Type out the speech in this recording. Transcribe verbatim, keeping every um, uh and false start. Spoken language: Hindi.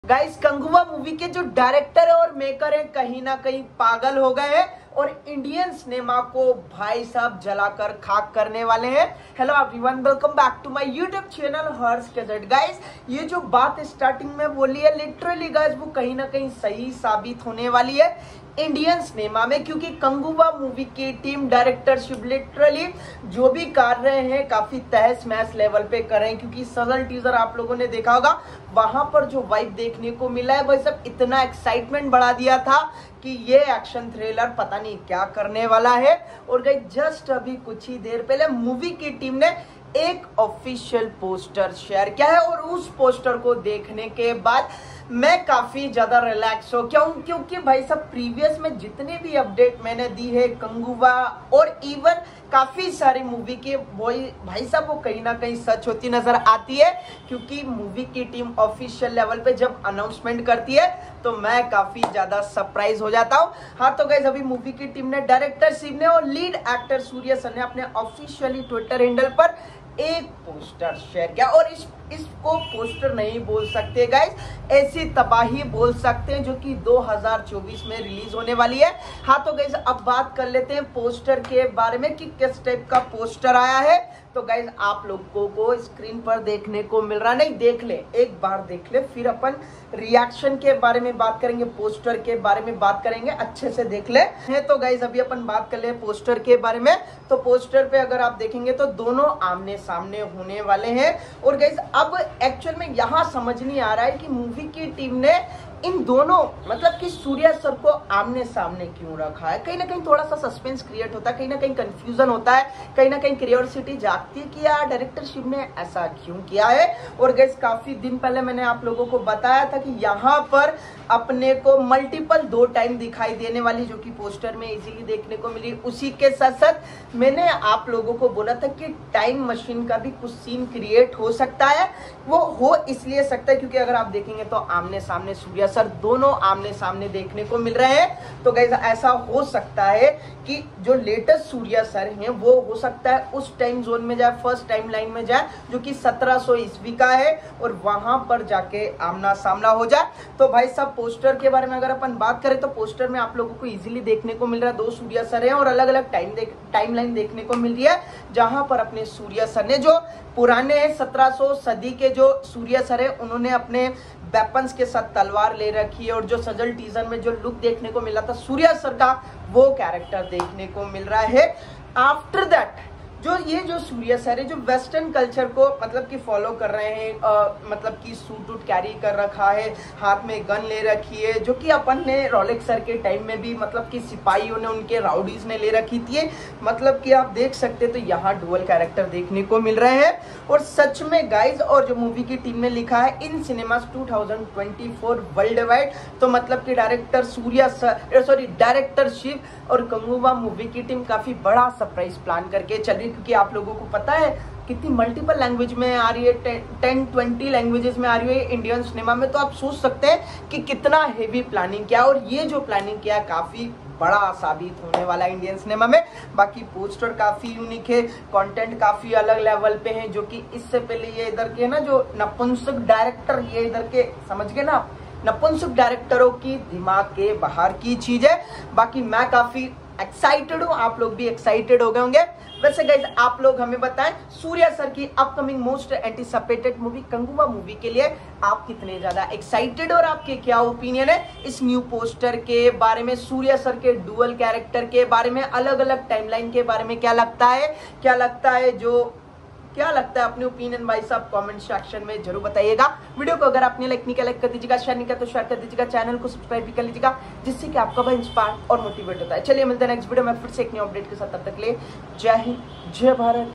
गाइस, कंगुवा मूवी के जो डायरेक्टर है और मेकर है कहीं ना कहीं पागल हो गए हैं और इंडियन सिनेमा को भाई साहब जलाकर खाक करने वाले हैं। Hello everyone, welcome back to my YouTube channel Harsh cassette. Guys, ये जो बात स्टार्टिंग में बोली है लिटरली गाइस वो कहीं ना कहीं सही साबित होने वाली है इंडियन सिनेमा में, क्योंकि कंगुवा मूवी की टीम डायरेक्टरशिप लिटरली जो भी कर रहे हैं काफी तहस महस लेवल पे कर रहे हैं। क्योंकि सजल टीजर आप लोगों ने देखा होगा, वहां पर जो वाइब देखने को मिला है वह सब इतना एक्साइटमेंट बढ़ा दिया था कि ये एक्शन थ्रिलर पता नहीं क्या करने वाला है। और गाइस, जस्ट अभी कुछ ही देर पहले मूवी की टीम ने एक ऑफिशियल पोस्टर शेयर किया है और उस पोस्टर को देखने के बाद मैं काफी ज्यादा रिलैक्स हो क्यों क्योंकि भाई साहब प्रीवियस में जितने भी अपडेट मैंने दी है कंगुवा और इवन काफी सारी मूवी के वो भाई साहब वो कहीं ना कहीं सच होती नजर आती है। क्योंकि मूवी की टीम ऑफिशियल लेवल पे जब अनाउंसमेंट करती है तो मैं काफी ज्यादा सरप्राइज हो जाता हूँ। हाँ तो गाइस, अभी मूवी की टीम ने डायरेक्टरशिप ने और लीड एक्टर सूर्या सर ने अपने ऑफिशियली ट्विटर हैंडल पर एक पोस्टर शेयर किया और इस इसको पोस्टर नहीं बोल सकते गाइस, ऐसी तबाही बोल सकते हैं जो कि दो हज़ार चौबीस में रिलीज होने वाली है। हाँ तो गाइस, अब बात कर लेते हैं पोस्टर के बारे में कि किस टाइप का पोस्टर आया है। तो गाइस, आप लोगों को स्क्रीन पर देखने को मिल रहा, नहीं देख ले, एक बार देख ले, फिर अपन रिएक्शन के बारे में बात करेंगे, पोस्टर के बारे में बात करेंगे, अच्छे से देख ले। है तो गाइस, अभी अपन बात कर ले पोस्टर के बारे में। तो पोस्टर पे अगर आप देखेंगे तो दोनों आमने सामने होने वाले हैं। और गाइस, अब एक्चुअल में यहाँ समझ नहीं आ रहा है कि मूवी की टीम ने इन दोनों मतलब कि सूर्या सर को आमने सामने क्यों रखा है। कहीं ना कहीं थोड़ा सा सस्पेंस क्रिएट होता है, कहीं ना कहीं कंफ्यूजन होता है, कहीं ना कहीं क्यूरियोसिटी जागती है कि यार डायरेक्टरशिप ने ऐसा क्यों किया है। और गाइस, काफी दिन पहले मैंने आप लोगों को बताया था कि यहाँ पर अपने को मल्टीपल दो टाइम दिखाई देने वाली जो कि पोस्टर में इजीली देखने को मिली। उसी के साथ साथ मैंने आप लोगों को बोला था कि टाइम मशीन का भी कुछ सीन क्रिएट हो सकता है। वो हो इसलिए सकता है क्योंकि अगर आप देखेंगे तो आमने सामने सूर्या सर दोनों आमने सामने देखने को मिल रहे हैं। तो गाइस, ऐसा हो सकता है कि जो लेटेस्ट सूर्या सर हैं वो हो सकता है उस टाइम जोन में जाए, फर्स्ट टाइम लाइन में जाए जो कि सत्रह सौ ईस्वी का है और वहां पर जाके आमना सामना हो जाए। तो भाई साहब पोस्टर के बारे में अगर अपन बात करें तो पोस्टर में आप लोगों को इजीली देखने को मिल रहा है दो सूर्या सर हैं और अलग अलग टाइम देख टाइम लाइन देखने को मिल रही है, जहां पर अपने सूर्या सर ने जो पुराने सत्रह सौ सदी के जो सूर्या सर है उन्होंने अपने वेपन्स के साथ तलवार ले रखी है और जो सजल टीजर में जो लुक देखने को मिला था सूर्या सर का वो कैरेक्टर देखने को मिल रहा है। आफ्टर दैट जो ये जो सूर्या सर है जो वेस्टर्न कल्चर को मतलब कि फॉलो कर रहे हैं, आ, मतलब कि सूट वूट कैरी कर रखा है, हाथ में गन ले रखी है, जो कि अपन ने रोलेक्स सर के टाइम में भी मतलब कि सिपाहियों ने उनके राउडीज ने ले रखी थी। मतलब कि आप देख सकते तो यहाँ डुअल कैरेक्टर देखने को मिल रहे हैं। और सच में गाइज, और जो मूवी की टीम ने लिखा है in cinemas two thousand twenty four worldwide, तो मतलब कि director Suriya sir sorry director Siva और कंगुवा मूवी की टीम काफी बड़ा सरप्राइज प्लान करके चल रही, क्योंकि आप लोगों को पता है कितनी मल्टीपल लैंग्वेज में आ रही है, टेन ट्वेंटी लैंग्वेजेस में आ रही है इंडियन सिनेमा में। तो आप सोच सकते हैं कि कितना हेवी प्लानिंग किया, और ये जो प्लानिंग किया काफी बड़ा साबित होने वाला है इंडियन सिनेमा में। बाकी पोस्टर काफी यूनिक है, कंटेंट काफी अलग लेवल पे है, जो कि इससे पहले ये इधर के ना जो नपुंसक डायरेक्टर ये इधर के समझ गए ना, नपुंसक डायरेक्टरों की दिमाग के बाहर की चीज है। बाकी मैं काफी एक्साइटेड हूँ, आप लोग भी एक्साइटेड हो गए होंगे। वैसे गाइस, आप लोग हमें बताएं सूर्या सर की upcoming most anticipated movie Kanguva movie के लिए आप कितने ज्यादा एक्साइटेड और आपके क्या ओपिनियन है इस न्यू पोस्टर के बारे में, सूर्या सर के डुअल कैरेक्टर के बारे में, अलग अलग टाइमलाइन के बारे में क्या लगता है क्या लगता है जो क्या लगता है अपने ओपिनियन भाई साहब कमेंट सेक्शन में जरूर बताइएगा। वीडियो को अगर आपने लाइक नहीं किया लाइक कर दीजिएगा, शेयर नहीं किया तो शेयर कर दीजिएगा, चैनल को सब्सक्राइब भी कर लीजिएगा, जिससे कि आपका भाई इंस्पायर और मोटिवेट होता है। चलिए मिलते हैं नेक्स्ट वीडियो में फिर से एक न्यू अपडेट के साथ, तब तक के लिए जय हिंद जय भारत।